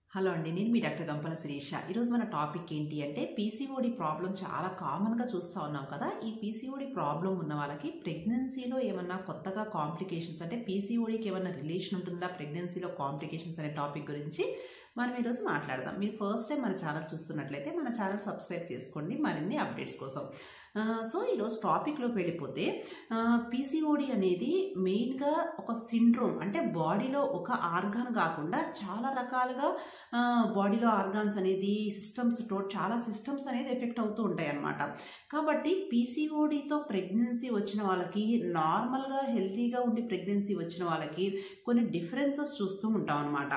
Hello అండి, నేను మీ doctor గంపల శిరీష. ఈరోజు మన టాపిక్ ఏంటి అంటే పీసీఓడి ప్రాబ్లం చాలా కామన్గా చూస్తూ ఉన్నాం కదా. ఈ పీసీఓడి ప్రాబ్లం ఉన్న వాళ్ళకి ప్రెగ్నెన్సీలో ఏమన్నా కొత్తగా కాంప్లికేషన్స్ అంటే పీసీఓడికి ఏమన్నా రిలేషన్ ఉంటుందా ప్రెగ్నెన్సీలో కాంప్లికేషన్స్ అనే టాపిక్ గురించి మనం ఈరోజు మాట్లాడదాం. మీరు ఫస్ట్ టైం మన ఛానల్ చూస్తున్నట్లయితే మన ఛానల్ సబ్స్క్రైబ్ చేసుకోండి మరిన్ని అప్డేట్స్ కోసం. సో ఈరోజు టాపిక్లోకి వెళ్ళిపోతే పీసీఓడి అనేది మెయిన్గా ఒక సిండ్రోమ్, అంటే బాడీలో ఒక ఆర్గాన్ కాకుండా చాలా రకాలుగా బాడీలో ఆర్గాన్స్ అనేది చాలా సిస్టమ్స్ అనేది ఎఫెక్ట్ అవుతూ ఉంటాయి అన్నమాట. కాబట్టి పీసీఓడితో ప్రెగ్నెన్సీ వచ్చిన వాళ్ళకి నార్మల్గా హెల్తీగా ఉండి ప్రెగ్నెన్సీ వచ్చిన వాళ్ళకి కొన్ని డిఫరెన్సెస్ చూస్తూ ఉంటాం అనమాట.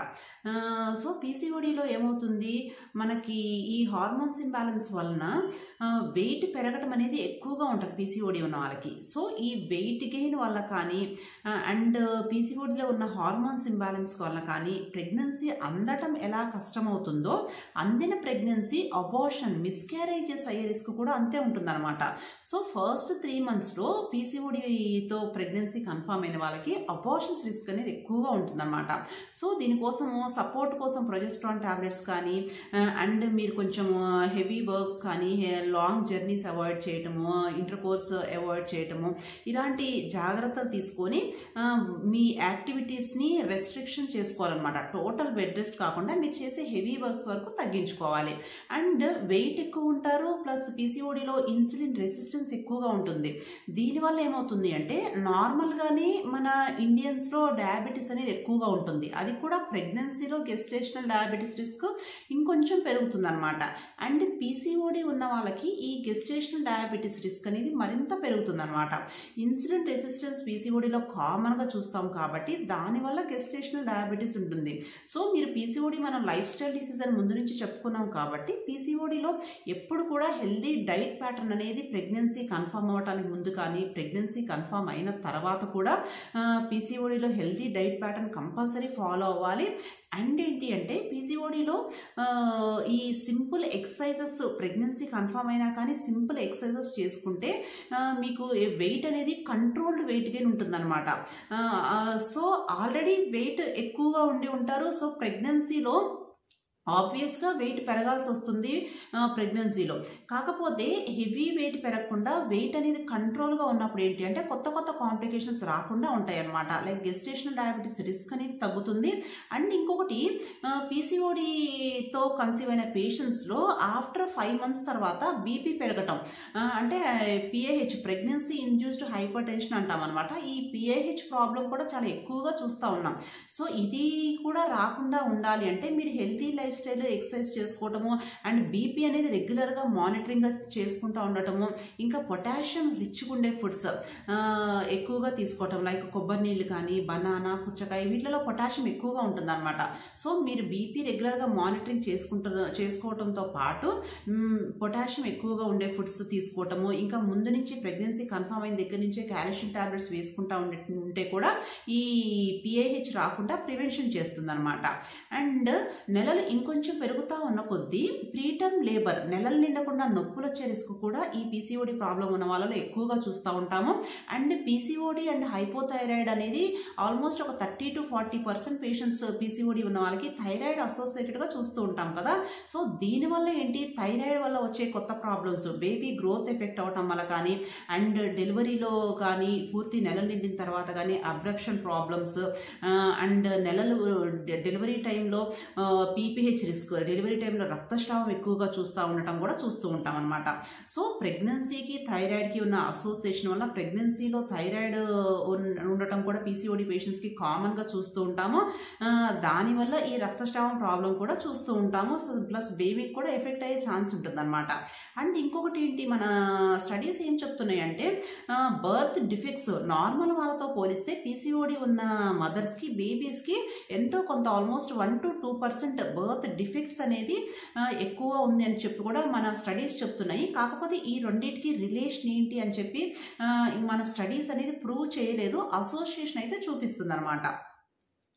సో పీసీఓడిలో ఏమవుతుంది, మనకి ఈ హార్మోన్స్ ఇంబ్యాలెన్స్ వలన వెయిట్ పెరగటం అనేది ఎక్కువగా ఉంటుంది పీసీఓడి ఉన్న వాళ్ళకి. సో ఈ వెయిట్ గెయిన్ వల్ల కానీ అండ్ పీసీఓడిలో ఉన్న హార్మోన్స్ ఇంబ్యాలెన్స్ వల్ల కానీ ప్రెగ్నెన్సీ అందటం ఎలా కష్టమవుతుందో, అందిన ప్రెగ్నెన్సీ అబార్షన్ మిస్క్యారేజెస్ అయ్యే రిస్క్ కూడా అంతే ఉంటుందన్నమాట. సో ఫస్ట్ 3 monthsలో పీసీఓడితో ప్రెగ్నెన్సీ కన్ఫర్మ్ అయిన వాళ్ళకి అబార్షన్స్ రిస్క్ అనేది ఎక్కువగా ఉంటుందన్నమాట. సో దీనికోసము సపోర్ట్ కోసం ప్రొజెస్ట్రాన్ టాబ్లెట్స్ కానీ అండ్ మీరు కొంచెం హెవీ వర్క్స్ కానీ లాంగ్ జర్నీస్ అవాయిడ్ చేయటము, ఇంటర్కోర్స్ అవాయిడ్ చేయటము, ఇలాంటి జాగ్రత్తలు తీసుకొని మీ యాక్టివిటీస్ని రెస్ట్రిక్షన్ చేసుకోవాలన్నమాట. టోటల్ బెడ్ రెస్ట్ కాకుండా మీరు చేసే హెవీ వర్క్స్ వరకు తగ్గించుకోవాలి. అండ్ వెయిట్ ఎక్కువ ఉంటారు, ప్లస్ పీసీఓడిలో ఇన్సులిన్ రెసిస్టెన్స్ ఎక్కువగా ఉంటుంది. దీనివల్ల ఏమవుతుంది అంటే నార్మల్గానే మన ఇండియన్స్లో డయాబెటీస్ అనేది ఎక్కువగా ఉంటుంది. అది కూడా ప్రెగ్నెన్సీలో గెస్టేషనల్ డయాబెటీస్ రిస్క్ ఇంకొంచెం పెరుగుతుంది అనమాట. అండ్ పీసీఓడి ఉన్న వాళ్ళకి ఈ గెస్టేషనల్ డయాబెటీస్ రిస్క్ అనేది మరింత పెరుగుతుంది అనమాట. ఇన్సులిన్ రెసిస్టెన్స్ పీసీఓడిలో కామన్గా చూస్తాం కాబట్టి దానివల్ల గెస్టేషనల్ డయాబెటీస్ ఉంటుంది. సో మీరు పీసీఓడి మనం లైఫ్ స్టైల్ డిసీజ్ అని ముందు నుంచి చెప్పుకున్నాం కాబట్టి పీసీఓడిలో ఎప్పుడు కూడా హెల్దీ డైట్ ప్యాటర్న్ అనేది ప్రెగ్నెన్సీ కన్ఫర్మ్ అవ్వడానికి ముందు కానీ ప్రెగ్నెన్సీ కన్ఫర్మ్ అయిన తర్వాత కూడా పీసీఓడిలో healthy diet pattern compulsory follow అవ్వాలి. అండ్ ఏంటి అంటే పీసీఓడిలో ఈ సింపుల్ ఎక్సర్సైజెస్ ప్రెగ్నెన్సీ కన్ఫర్మ్ అయినా కానీ సింపుల్ ఎక్సర్సైజెస్ చేసుకుంటే మీకు వెయిట్ అనేది కంట్రోల్డ్ వెయిట్ గెయిన్ ఉంటుందన్నమాట. సో ఆల్రెడీ వెయిట్ ఎక్కువగా ఉండి ఉంటారు. సో ప్రెగ్నెన్సీలో ఆబ్వియస్గా వెయిట్ పెరగాల్సి వస్తుంది ప్రెగ్నెన్సీలో. కాకపోతే హెవీ వెయిట్ పెరగకుండా వెయిట్ అనేది కంట్రోల్గా ఉన్నప్పుడు ఏంటి అంటే కొత్త కొత్త కాంప్లికేషన్స్ రాకుండా ఉంటాయి అన్నమాట. లైక్ గెస్టేషనల్ డయాబెటీస్ రిస్క్ అనేది తగ్గుతుంది. అండ్ ఇంకొకటి పీసీఓడితో కన్సీవ్ అయిన పేషెంట్స్లో ఆఫ్టర్ 5 months తర్వాత బీపీ పెరగటం, అంటే PAH pregnancy induced hypertension అంటాం అనమాట. ఈ పిఏహెచ్ ప్రాబ్లం కూడా చాలా ఎక్కువగా చూస్తూ ఉన్నాం. సో ఇది కూడా రాకుండా ఉండాలి అంటే మీరు హెల్తీ లైఫ్ స్టైల్ ఎక్సర్సైజ్ చేసుకోవటము అండ్ బీపీ అనేది రెగ్యులర్గా మానిటరింగ్ చేసుకుంటూ ఉండటము, ఇంకా పొటాషియం రిచ్గా ఉండే ఫుడ్స్ ఎక్కువగా తీసుకోవటం, లైక్ కొబ్బరి నీళ్ళు కానీ బనానా పుచ్చకాయ వీటిలో పొటాషియం ఎక్కువగా ఉంటుందన్నమాట. సో మీరు బీపీ రెగ్యులర్గా మానిటరింగ్ చేసుకోవటంతో పాటు పొటాషియం ఎక్కువగా ఉండే ఫుడ్స్ తీసుకోవటము, ఇంకా ముందు నుంచి ప్రెగ్నెన్సీ కన్ఫర్మ్ అయిన దగ్గర నుంచే కాల్షియం టాబ్లెట్స్ వేసుకుంటూ ఉంటే కూడా ఈ పిఏహెచ్ రాకుండా ప్రివెన్షన్ చేస్తుందన్నమాట. అండ్ నెలలు ఇంకొంచెం పెరుగుతూ ఉన్న కొద్దీ ప్రీటర్మ్ లేబర్, నెలలు నిండకుండా నొప్పులు వచ్చే రిస్క్ కూడా ఈ పీసీఓడి ప్రాబ్లం ఉన్న వాళ్ళలో ఎక్కువగా చూస్తూ ఉంటాము. అండ్ పీసీఓడి అండ్ హైపోథైరాయిడ్ అనేది ఆల్మోస్ట్ ఒక 30 to 40% పేషెంట్స్ పీసీఓడి ఉన్న వాళ్ళకి థైరాయిడ్ అసోసియేటెడ్గా చూస్తూ ఉంటాం కదా. సో దీనివల్ల ఏంటి, థైరాయిడ్ వల్ల వచ్చే కొత్త ప్రాబ్లమ్స్, బేబీ గ్రోత్ ఎఫెక్ట్ అవటం వల్ల కానీ అండ్ డెలివరీలో కానీ పూర్తి నెలలు నిండిన తర్వాత కానీ అబ్రప్షన్ ప్రాబ్లమ్స్ అండ్ డెలివరీ టైంలో పీపీహెచ్ రిస్క్, డెలివరీ టైంలో రక్తస్రావం ఎక్కువగా చూస్తూ ఉంటాం అనమాట. సో ప్రెగ్నెన్సీకి థైరాయిడ్కి ఉన్న అసోసియేషన్ వల్ల ప్రెగ్నెన్సీలో థైరాయిడ్ ఉండటం కూడా పీసీఓడి పేషెంట్స్కి కామన్గా చూస్తూ ఉంటాము. దానివల్ల ఈ రక్తస్రావం ప్రాబ్లం కూడా చూస్తూ ఉంటాము. సో ప్లస్ బేబీకి కూడా ఎఫెక్ట్ అయ్యే ఛాన్స్ ఉంటుందన్నమాట. అండ్ ఇంకొకటి ఏంటి, మన స్టడీస్ ఏం చెప్తున్నాయి అంటే బర్త్ డిఫెక్ట్స్ నార్మల్ వాళ్ళతో పోలిస్తే పీసీఓడి ఉన్న మదర్స్కి బేబీస్కి ఎంతో కొంత ఆల్మోస్ట్ 1 to 2% బర్త్ డిఫెక్ట్స్ అనేది ఎక్కువ ఉంది అని చెప్పి కూడా మన స్టడీస్ చెప్తున్నాయి. కాకపోతే ఈ రెండింటికి రిలేషన్ ఏంటి అని చెప్పి మన స్టడీస్ అనేది ప్రూవ్ చేయలేదు, అసోసియేషన్ అయితే చూపిస్తుంది అనమాట.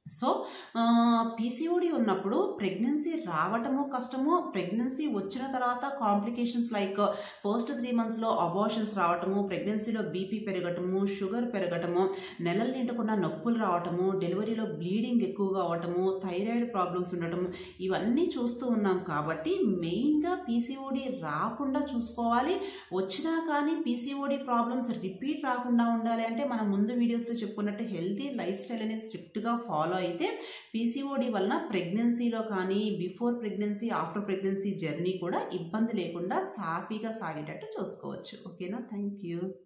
సో పీసీఓడి ఉన్నప్పుడు ప్రెగ్నెన్సీ రావటము కష్టము, ప్రెగ్నెన్సీ వచ్చిన తర్వాత కాంప్లికేషన్స్ లైక్ ఫస్ట్ 3 monthsలో అబార్షన్స్ రావటము, ప్రెగ్నెన్సీలో బీపీ పెరగటము, షుగర్ పెరగటము, నెలలు నిండకుండా నొప్పులు రావటము, డెలివరీలో బ్లీడింగ్ ఎక్కువగా అవటము, థైరాయిడ్ ప్రాబ్లమ్స్ ఉండటము, ఇవన్నీ చూస్తూ ఉన్నాం. కాబట్టి మెయిన్గా పీసీఓడి రాకుండా చూసుకోవాలి. వచ్చినా కానీ పీసీఓడి ప్రాబ్లమ్స్ రిపీట్ రాకుండా ఉండాలి అంటే మనం ముందు వీడియోస్లో చెప్పుకున్నట్టు హెల్తీ లైఫ్ స్టైల్ అనేది స్ట్రిక్ట్గా ఫాలో అయితే పీసీఓడి వలన ప్రెగ్నెన్సీలో కానీ before pregnancy after pregnancy journey కూడా ఇబ్బంది లేకుండా సాఫీగా సాగేటట్టు చూసుకోవచ్చు. ఓకేనా? Thank you.